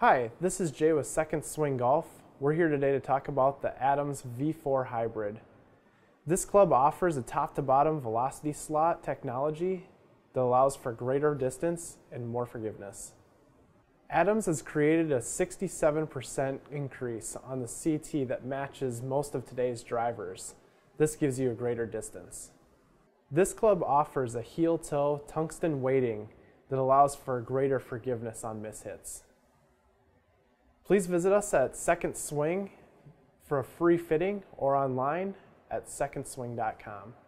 Hi, this is Jay with Second Swing Golf. We're here today to talk about the Adams V4 Hybrid. This club offers a top-to-bottom velocity slot technology that allows for greater distance and more forgiveness. Adams has created a 67% increase on the CT that matches most of today's drivers. This gives you a greater distance. This club offers a heel-toe tungsten weighting that allows for greater forgiveness on mishits. Please visit us at Second Swing for a free fitting or online at secondswing.com.